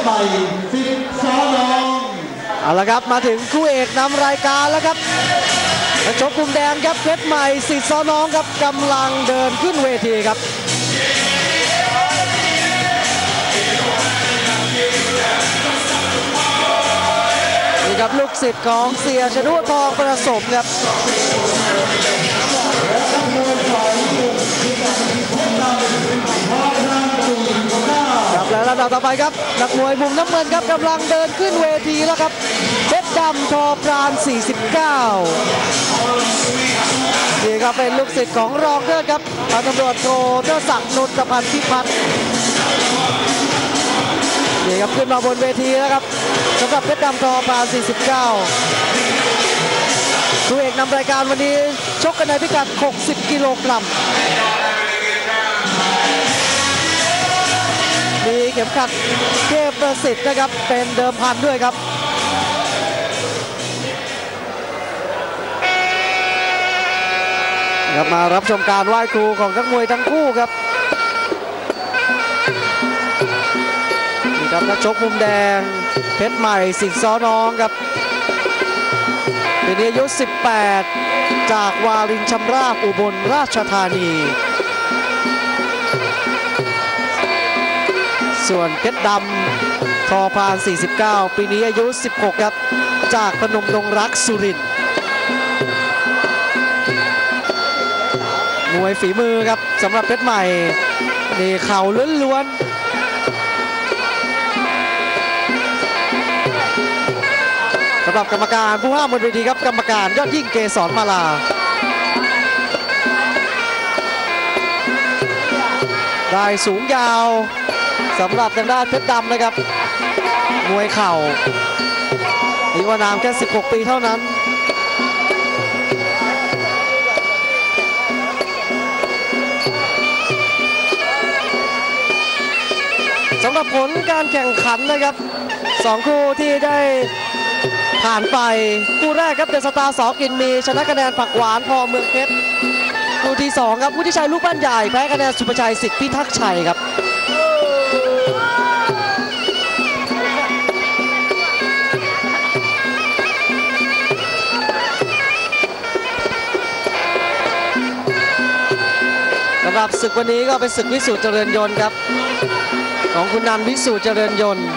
ใหม่สิทธิ์สอนองเอาละครับมาถึงคู่เอกนำรายการแล้วครับนักชกมุมแดงครับเพชรใหม่สิทธิ์สอนองครับกำลังเดินขึ้นเวทีครับนี่ครับลูกศิษย์ของเสียชนุทองประสมครับครับและลำดับต่อไปครับนักมวยมุมน้ำเงินครับกำลังเดินขึ้นเวทีแล้วครับเพชรดำทอพราน49นี่ครับเป็นลูกศิษย์ของรองเทิดครับพันตำรวจโทเทิดศักดิ์นนทพันธ์พิพัฒน์นี่ครับขึ้นมาบนเวทีแล้วครับสำหรับเพชรดำทอพราน49คู่เอกนำรายการวันนี้ชกกันในพิกัด60กิโลกรัมมีเข็มขัดเทพประสิทธิ์นะครับเป็นเดิมพันด้วยครับมารับชมการไหว้ครูของนักมวยทั้งคู่ครับนี่ครับนักชกมุมแดงเพชรใหม่สิทธิ์สอนองครับปีนี้อายุ18จากวารินชำราบอุบลราชธานีส่วนเพชรดำทอพาน49ปีนี้อายุ16ครับจากพนมดงรักสุรินทร์มวยฝีมือครับสำหรับเพชรใหม่นี่เข่าล้วนๆสำหรับกรรมการผู้ห้ามบนเวทีครับกรรมการยอดยิ่งเกษรมาลาได้สูงยาวสำหรับทางด้านเพชรดำนะครับมวยเข่าอายุนามแค่16ปีเท่านั้นสำหรับผลการแข่งขันนะครับ2คู่ที่ได้ผ่านไปคู่แรกครับเดอะสตาร์ส.กินมีชนะคะแนนผักหวานพอเมืองเพชรคู่ที่2ครับวุฒิชัยลูกบ้านใหญ่แพ้คะแนนสุภชัยสิทธิพิทักษ์ชัยครับสำหรับศึกวันนี้ก็เป็นศึกวิสูตรเจริญยนต์ครับของคุณนันท์วิสูตรเจริญยนต์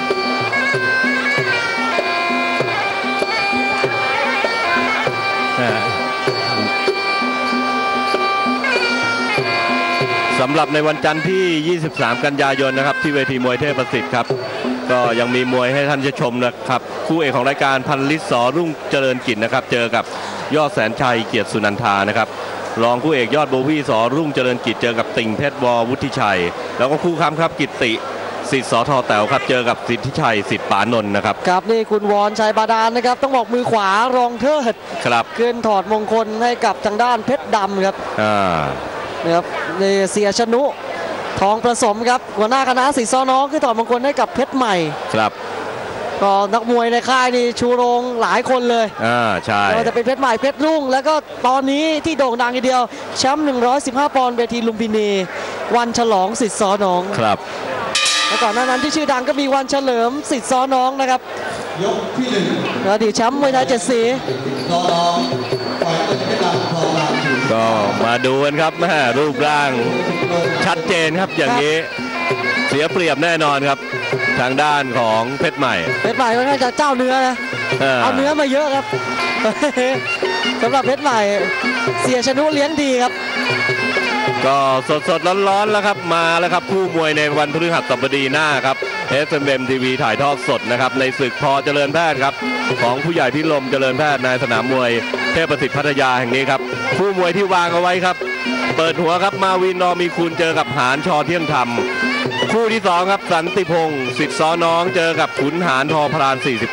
สำหรับในวันจันทร์ที่23กันยายนนะครับที่เวทีมวยเทพประสิทธิ์ครับก็ยังมีมวยให้ท่านชมนะครับคู่เอกของรายการพันลิศ ส.รุ่งเจริญกิจนะครับเจอกับยอดแสนชัยเกียรติสุนันทานะครับรองคู่เอกยอดโบวี่ ส.รุ่งเจริญกิจเจอกับติ่งเพชรว.วุฒิชัยแล้วก็คู่ค้ำครับกิตติสิทธิ์ส.ท.แต๋วครับเจอกับสิทธิชัยสิทธิ์ปานนท์นะครับครับนี่คุณวรชัยบาดาลนะครับต้องบอกมือขวารองเทิดครับขึ้นถอดมงคลให้กับทางด้านเพชรดำครับนะครับนี่เสียชนุทองประสมครับหัวหน้าคณะสิทธิ์สอนองขึ้นถอดมงคลให้กับเพชรใหม่ครับก็นักมวยในค่ายนี่ชูโรงหลายคนเลยใช่ก็จะเป็นเพชรใหม่เพชรรุ่งแล้วก็ตอนนี้ที่โด่งดังทีเดียวแชมป์115ปอนด์เวทีลุมพินีวันฉลองสิทธิ์สอนองครับแล้วก่อนหน้านั้นที่ชื่อดังก็มีวันเฉลิมสิทธิ์สอนองนะครับยกที่1 อดีตแชมป์มวยไทย7 สีสอนองฝ่ายเพชรดำทอพรานก็มาดูกันครับแม่รูปร่างชัดเจนครับอย่างนี้เสียเปรียบแน่นอนครับทางด้านของเพชรใหม่ค่อนข้างจะเจ้าเนื้อนะเอาเนื้อมาเยอะครับสำหรับเพชรใหม่เสียชนุเลี้ยงดีครับก็สดๆร้อนๆแล้วครับมาแล้วครับคู่มวยในวันพฤหัสบดีหน้าครับ SMM TV ถ่ายทอดสดนะครับในศึกพอเจริญแพทย์ครับของผู้ใหญ่พิรมเจริญแพทย์ในสนามมวยเทพประสิทธิ์พัทยาแห่งนี้ครับคู่มวยที่วางเอาไว้ครับเปิดหัวครับมาวินนอมีคุณเจอกับหานชอเที่ยงธรรมคู่ที่2ครับสันติพงศ์สิทธิ์สอนองเจอกับขุนหานทอพราน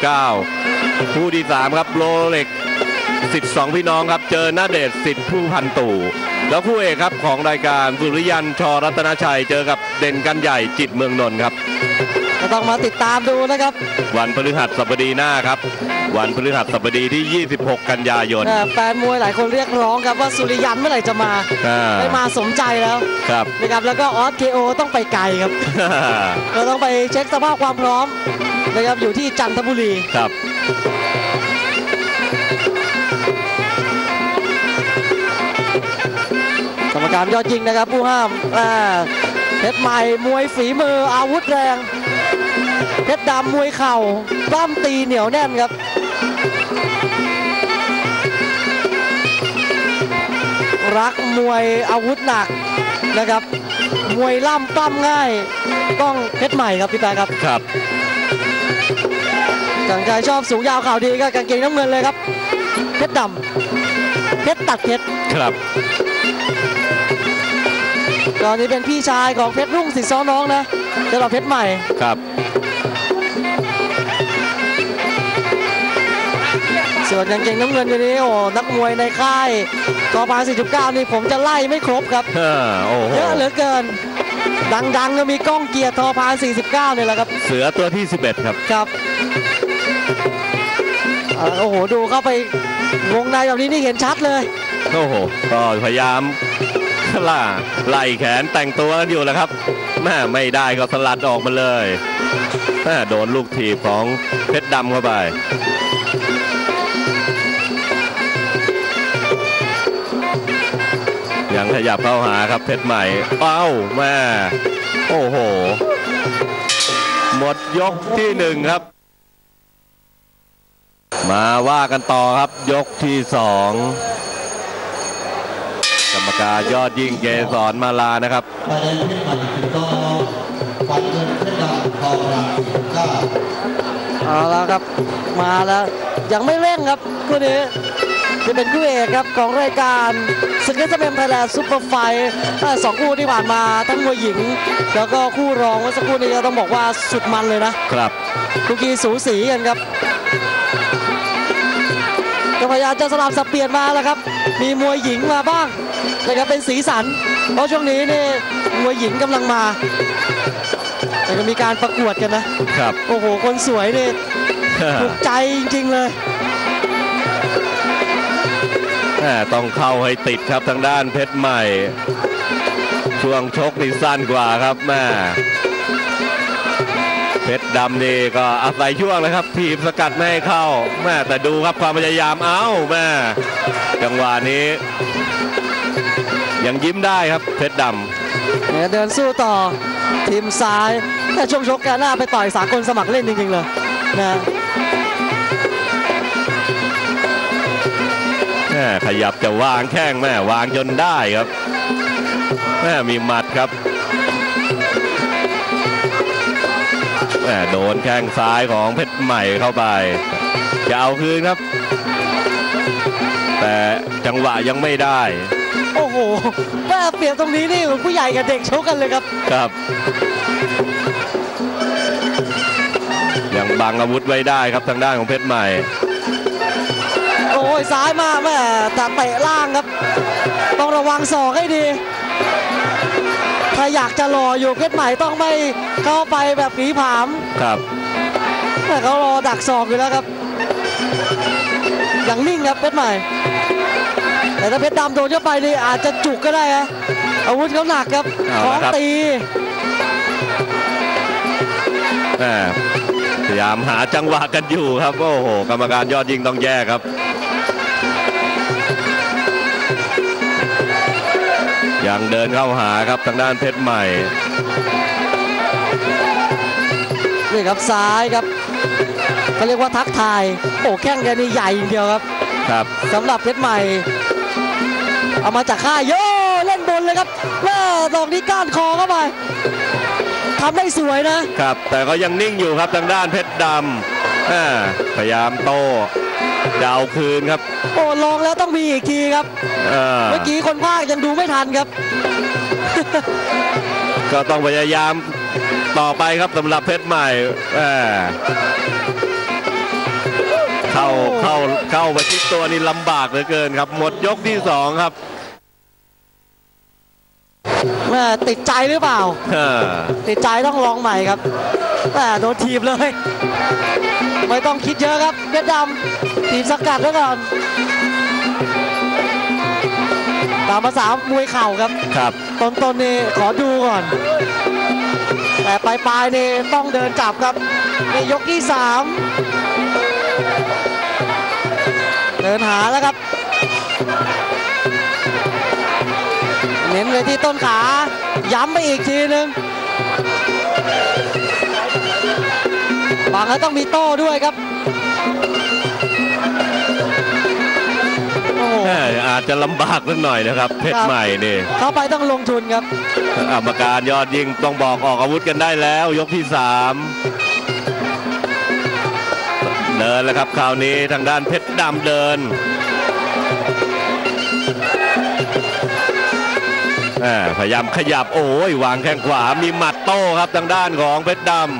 49คู่ที่3ครับโลเล็กสิทธิ์2พี่น้องครับเจอหน้าเดชสิทธิ์ผู้พันตู่แล้วคู่เอกครับของรายการสุริยันชรัตนชัยเจอกับเด่นกันใหญ่จิตเมืองนนท์ครับก็ต้องมาติดตามดูนะครับวันพฤหัสบดีหน้าครับวันพฤหัสบดีที่26กันยายนแฟนมวยหลายคนเรียกร้องครับว่าสุริยันเมื่อไหร่จะมาไม่มาสมใจแล้วครับนะครับแล้วก็ออสเคโอต้องไปไกลครับ เราต้องไปเช็คสภาพความพร้อมนะครับอยู่ที่จันทบุรีครับกรรมการยอดยิงนะครับผู้ห้ามเพชรใหม่มวยฝีมืออาวุธแรงเพชรดำมวยเข่าปล้ำตีเหนียวแน่นครับรักมวยอาวุธหนักนะครับมวยล่ำปล้ำง่ายต้องเพชรใหม่ครับพี่แป๊ะครับครับจังใจชอบสูงยาวข่าวดีก็กางเกงน้ำเงินเลยครับเพชรดำเพชรตัดเพชรครับตอนนี้เป็นพี่ชายของเพชรรุ่งศิษย์ซ้อน้องนะสำหรับเพชรใหม่ครับส่วนกางเกงน้ำเงินอยู่นี้โอ้นักมวยในค่ายกพ49นี่ผมจะไล่ไม่ครบครับเยอะเหลือเกินดังๆก็มีก้องเกียรติทพ49เนี่ยแหละครับเสือตัวที่11ครับครับโอ้โหดูเข้าไปวงในแบบนี้นี่เห็นชัดเลยโอ้โหก็พยายามไล่แขนแต่งตัวกันอยู่แหละครับแม่ไม่ได้ก็สลัดออกมาเลยโดนลูกถีบของเพชรดำเข้าไปยังขยับเข้าหาครับเพชรใหม่เอ้าแม่โอ้โหหมดยกที่1ครับมาว่ากันต่อครับยกที่2กรรมการยอดยิ่งเกษรมาลานะครับประเด็นเพชรใหม่ถึงต้องฟันเงินเพชรดำทองราม49 เอาแล้วครับมาแล้วยังไม่เร่งครับคู่นี้จะเป็นคู่เอกครับของรายการศึกเอสเอ็มไทยแลนด์ซุปเปอร์ไฟท์2คู่ที่ผ่านมาทั้งมวยหญิงแล้วก็คู่รองเมื่อสักครู่นี้ก็ต้องบอกว่าสุดมันเลยนะครับคู่กี้สูสีกันครับก็พยายามจะสลับสับเปลี่ยนมาแล้วครับมีมวยหญิงมาบ้างนะครับเป็นสีสันเพราะช่วงนี้นี่มวยหญิงกำลังมาแต่ก็มีการประกวดกันนะครับโอ้โหคนสวยนี่ถูกใจจริงๆเลยต้องเข้าให้ติดครับทางด้านเพชรใหม่ช่วงชกนี่สั้นกว่าครับแม่เพชรดำนี่ก็อาศัยช่วงเลยครับถีบสกัดไม่ให้เข้าแม่แต่ดูครับความพยายามเอ้าแม่จังหวะนี้ยังยิ้มได้ครับเพชรดำเดินสู้ต่อทีมซ้ายแต่ช่วงชกแกหน้าไปต่อยสากลสมัครเล่นจริงๆเลยนะขยับจะวางแข้งแม่วางจนได้ครับแม่มีหมัดครับโดนแข้งซ้ายของเพชรใหม่เข้าไปจะเอาคืนครับแต่จังหวะยังไม่ได้โอ้โหแม่เปรียบตรงนี้นี่ผู้ใหญ่กับเด็กชกกันเลยครับครับยังบังอาวุธไว้ได้ครับทางด้านของเพชรใหม่โอ้ยซ้ายมาแม่แต่เตะล่างครับต้องระวังศอกให้ดีถ้าอยากจะรออยู่เพชรใหม่ต้องไม่เข้าไปแบบผีผามครับแต่เขารอดักศอกอยู่แล้วครับอย่างนิ่งครับเพชรใหม่แต่ถ้าเพชรดำโดนเข้าไปนี่อาจจะจุกก็ได้ฮะอาวุธเขาหนักครับของตีพยายามหาจังหวะกันอยู่ครับโอ้โหกรรมการยอดยิงต้องแยกครับยังเดินเข้าหาครับทางด้านเพชรใหม่นี่ครับซ้ายครับเขาเรียกว่าทักทายโอ้แข้งแกนี่ใหญ่อย่างเดียวครับครับสำหรับเพชรใหม่เอามาจากค่ายโย่เล่นบนเลยครับแม่ดอกนี้ก้านคอเข้าไปทำได้สวยนะครับแต่ก็ยังนิ่งอยู่ครับทางด้านเพชรดำพยายามโต้จะเอาคืนครับโอ้ลองแล้วต้องมีอีกทีครับเมื่อกี้คนภาคยังดูไม่ทันครับก็ต้องพยายามต่อไปครับสำหรับเพชรใหม่เข้าไปที่ตัวนี่ลำบากเหลือเกินครับหมดยกที่2ครับติดใจหรือเปล่าติดใจต้องลองใหม่ครับโดนทีบเลยไม่ต้องคิดเยอะครับเพชรดำทีบสกัดไว้ก่อนตามภาษามวยเข่าครับครับต้นนี่ขอดูก่อนแต่ปลายนี่ต้องเดินจับครับนี่ยกที่3เดินหาแล้วครับเน้นเลยที่ต้นขาย้ำไปอีกทีนึงบางแล้วต้องมีโต้ด้วยครับอาจจะลำบากสักหน่อยนะครับเพชรใหม่นี่เข้าไปต้องลงทุนครับกรรมการยอดยิงต้องบอกออกอาวุธกันได้แล้วยกที่3เดินแล้วครับคราวนี้ทางด้านเพชรดำเดินพยายามขยับโอ้ยวางแข้งขวามีหมัดโต้ครับทางด้านของเพชรดำ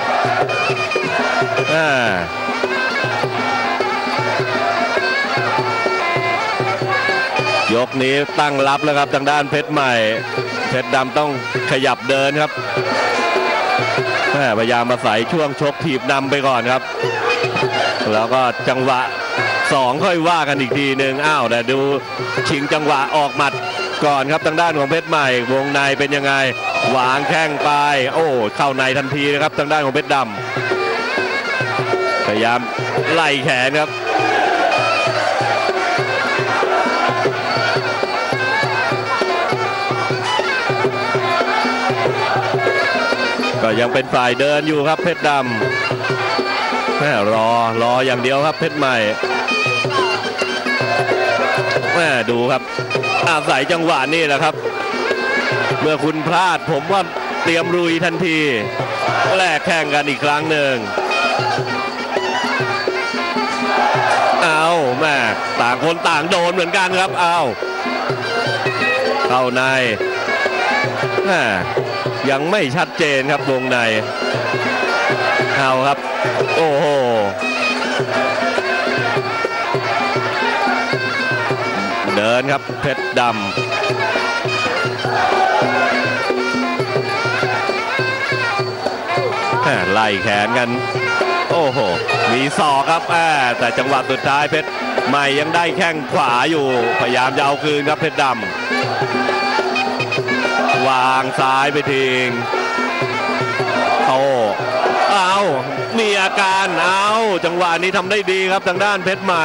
ยกนี้ตั้งรับแล้วครับทางด้านเพชรใหม่เพชรดำต้องขยับเดินครับพยายามมาใส่ช่วงชกถีบนำไปก่อนครับแล้วก็จังหวะ2ค่อยว่ากันอีกทีหนึ่งแต่ดูชิงจังหวะออกหมัดก่อนครับทางด้านของเพชรใหม่วงในเป็นยังไงวางแข้งไปเข้าในทันทีนะครับทางด้านของเพชรดำพยายามไล่แขนครับก็ยังเป็นฝ่ายเดินอยู่ครับเพชรดำรออย่างเดียวครับเพชรใหม่ดูครับอาศัยจังหวะนี่แหละครับเมื่อคุณพลาดผมว่าเตรียมลุยทันทีแลกแข่งกันอีกครั้งหนึ่งแม่ต่างคนต่างโดนเหมือนกันครับเข้าในยังไม่ชัดเจนครับวงในครับโอ้โหเดินครับเพชรดำไล่แขนกันโอ้โหมีศอกครับแต่จังหวะสุดท้ายเพชรใหม่ยังได้แข้งขวาอยู่พยายามจะเอาคืนครับเพชรดำวางซ้ายไปทิ้งมีอาการจังหวะนี้ทำได้ดีครับทางด้านเพชรใหม่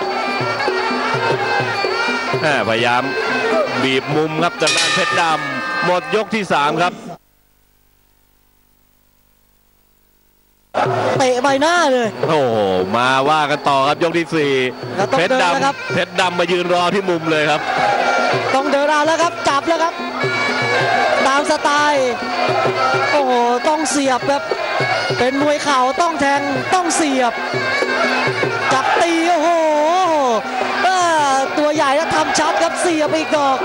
พยายามบีบมุมครับทางด้านเพชรดำหมดยกที่3ครับเตะใบหน้าเลยมาว่ากันต่อครับยกที่4เพชรดำมายืนรอที่มุมเลยครับต้องเดินเอาแล้วครับจับแล้วครับตามสไตล์ต้องเสียบครับเป็นมวยเข่าต้องแทงต้องเสียบจับตีตัวใหญ่แล้วทำชัดครับเสียบอีกดอก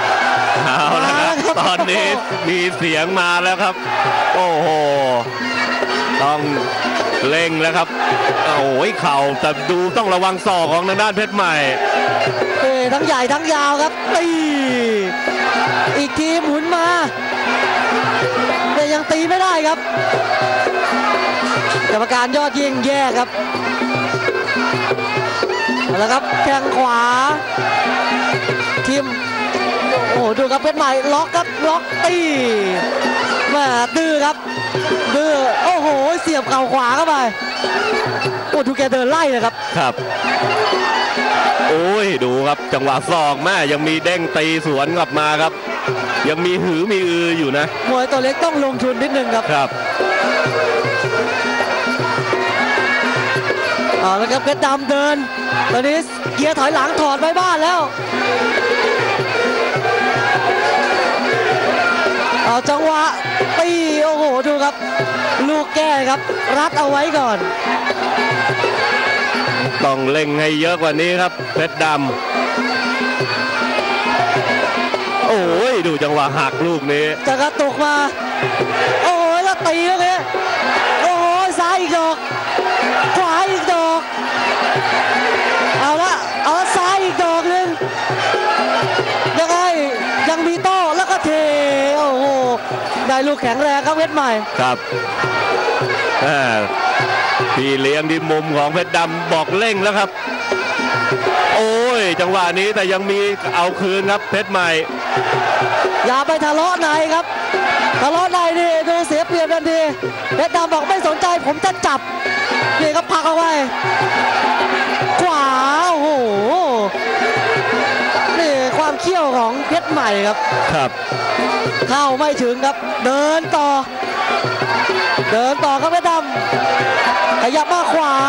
ตอนนี้มีเสียงมาแล้วครับต้องเร่งแล้วครับเข่าแต่ดูต้องระวังศอกของทางด้านเพชรใหม่ทั้งใหญ่ทั้งยาวครับตีอีกทีหมุนมาแต่ยังตีไม่ได้ครับกรรมการยอดยิงแย่ครับแล้วครับแข้งขวาทีมดูครับเพชรใหม่ล็อกครับล็อกตีดื้อครับดื้อเสียบเข่าขวาเข้าไปดูแกเดินไล่เลยครับดูครับจังหวะศอกยังมีเด้งตีสวนกลับมาครับยังมีหือมีอืออยู่นะมวยตัวเล็กต้องลงทุนนิดนึงครับแล้วครับเพชรดำเดินตอนนี้เกียร์ถอยหลังถอดไว้บ้านแล้วจังหวะตีดูครับลูกแก้ครับรัดเอาไว้ก่อนต้องเล่งให้เยอะกว่านี้ครับเพชรดำดูจังหวะหักลูกนี้จะกระตุกมาแล้วตีแล้วเนี่ยซ้ายอีกดอกขวาอีกดอกเอาซ้ายอีกดอกนึงยังไงยังมีโต้แล้วก็เทได้ลูกแข็งแรงครับเพชรใหม่ครับพี่เลี้ยงที่มุมของเพชรดำบอกเร่งแล้วครับจังหวะนี้แต่ยังมีเอาคืนครับเพชรใหม่อย่าไปทะเลาะในครับทะเลาะในนี่ดูเสียเปรียบทันทีเพชรดำบอกไม่สนใจผมจะจับนี่ครับผลักเอาไว้ขวาโอ้โหนี่ความเขี้ยวของเพชรใหม่ครับเข้าไม่ถึงครับเดินต่อครับเพชรดำขยับมาขวา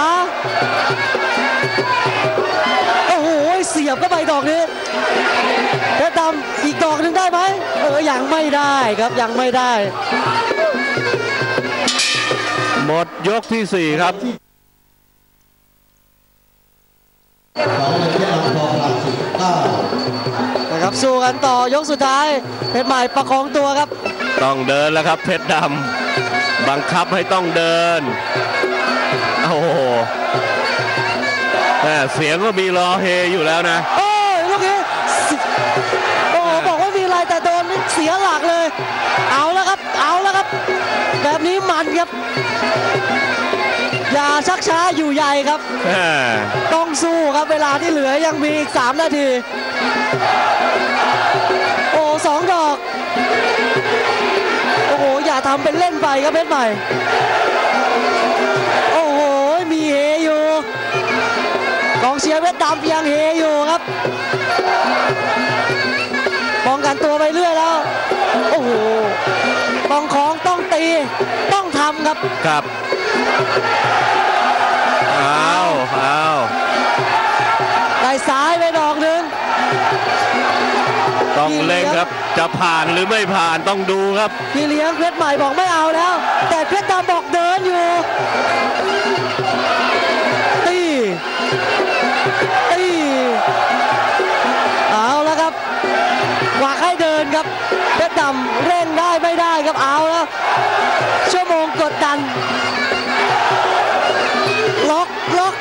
โอ้โหเสียบเข้าไปดอกนี้เพชรดำอีกดอกหนึ่งได้ไหมยังไม่ได้ครับยังไม่ได้หมดยกที่ 4 ครับนะครับสู้กันต่อยกสุดท้ายเพชรใหม่ประคองตัวครับต้องเดินแล้วครับเพชรดำบังคับให้ต้องเดินโอ้โหเสียงก็มีรอเฮอยู่แล้วนะโอ้ยลูกนี้โอ้โหบอกว่ามีอะไรแต่โดนเสียหลักเลยเอาแล้วครับแบบนี้มันครับอย่าชักช้าอยู่ใหญ่ครับต้องสู้ครับเวลาที่เหลือยังมีอีก3 นาทีโอ้2 ดอกโอ้โหอย่าทำเป็นเล่นไปครับเพชรใหม่โอ้โหมีเฮอยู่กองเชียร์เพชรดำยังเฮอยู่ครับป้องกันตัวไปเรื่อยแล้วโอ้โหต้องของต้องตีต้องทำครับได้ซ้ายไปดอกหนึ่งต้องเล่นครับจะผ่านหรือไม่ผ่านต้องดูครับพี่เลี้ยงเพชรใหม่บอกไม่เอาแล้วแต่เพชรดำบอกเดินอยู่ตีเอาแล้วครับกว่าให้เดินครับเพชรดำเร่งได้ไม่ได้ครับเอาแล้วชั่วโมงกดดันล็อก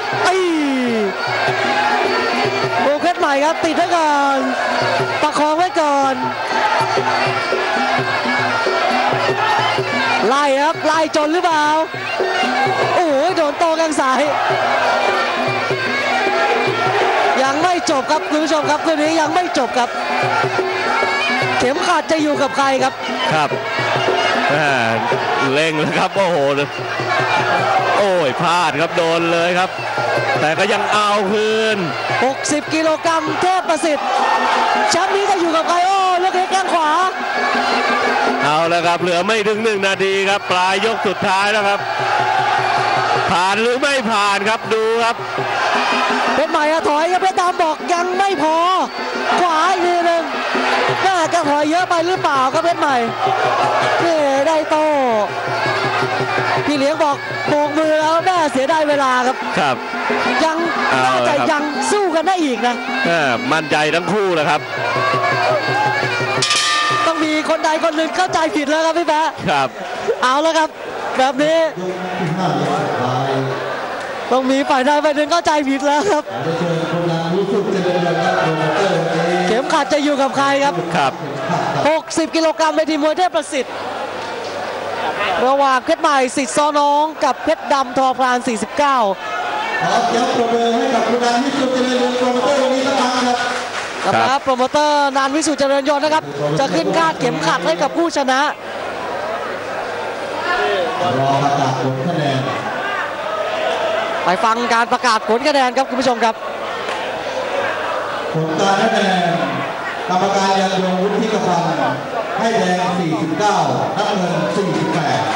โอ้เพชรใหม่ครับติดไว้ก่อนประคองไว้ก่อนไล่ครับไล่จนหรือเปล่าโอ้โหโดนโต้กลางสายยังไม่จบครับคุณผู้ชมครับคืนนี้ยังไม่จบครับเข็มขัดจะอยู่กับใครครับเล่งแล้วครับโอ้โหพลาดครับโดนเลยครับแต่ก็ยังเอาคืน 60 กิโลกรัมเทพประสิทธิ์แชมป์นี้จะอยู่กับใครลูกเล็กแข้งขวาเอาแล้วครับเหลือไม่ถึง1 นาทีครับปลายยกสุดท้ายแล้วครับผ่านหรือไม่ผ่านครับดูครับเพชรใหม่ถอยครับเพชรดำบอกยังไม่พอขวาอีกทีนึงน่าจะถอยเยอะไปหรือเปล่าครับเพชรใหม่ได้โตพี่เลี้ยงบอกโบกมือแล้วแม่เสียดายเวลาครับยังน่าจะยังสู้กันได้อีกนะมั่นใจทั้งคู่เลยครับต้องมีคนใดคนหนึ่งเข้าใจผิดแล้วครับพี่แป๊ะครับเอาแล้วครับแบบนี้ต้องมีฝ่ายใดฝ่ายหนึ่งเข้าใจผิดแล้วครับเข็มขัดจะอยู่กับใครครับ60 กิโลกรัมในทีมมวยเทพประสิทธิ์ระหว่างเพชรใหม่สิทธิ์ซอน้องกับเพชรดำทอพลาน49ขอเสียงปรบมือให้กับผู้นันวิสุทธิ์เจริญยนต์โปรโมเตอร์วันนี้สักครั้งครับโปรโมเตอร์นันวิสุทธิ์เจริญยนต์นะครับจะขึ้นคาดเข็มขัดให้กับผู้ชนะรอประกาศผลคะแนนไปฟังการประกาศผลคะแนนครับคุณผู้ชมครับผลการให้คะแนนกรรมการยันยงวุฒิกพันธ์ให้แดง49น้ำเงิน48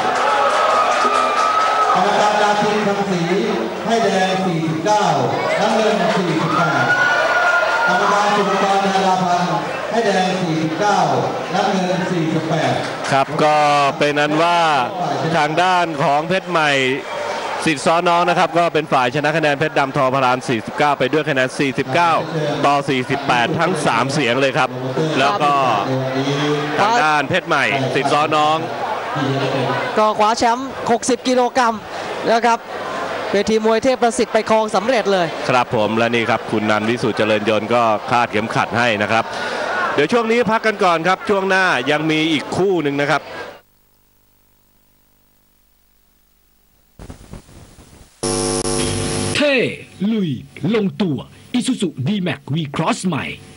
กรรมการดาทินทำศรีให้แดง49น้ำเงิน48กรรมการสุภกรนาราพันธ์ให้แดง49น้ำเงิน48 ครับก็เป็นนั้นว่าทางด้านของเพชรใหม่สิทธิ์ซ้อน้องนะครับก็เป็นฝ่ายชนะคะแนนเพชรดำทอพลาน49ไปด้วยคะแนน49 ต่อ 48ทั้ง3เสียงเลยครับแล้วก็ทางด้านเพชรใหม่สิทธิ์ซ้อน้องก็คว้าแชมป์60 กิโลกรัมนะครับเวทีมวยเทพประสิทธิ์ไปครองสำเร็จเลยครับผมและนี่ครับคุณนันวิสุทธิ์เจริญยนต์ก็คาดเข็มขัดให้นะครับเดี๋ยวช่วงนี้พักกันก่อนครับช่วงหน้ายังมีอีกคู่หนึ่งนะครับเท่ลุยลงตัว Isuzu D-Max V-Cross ใหม่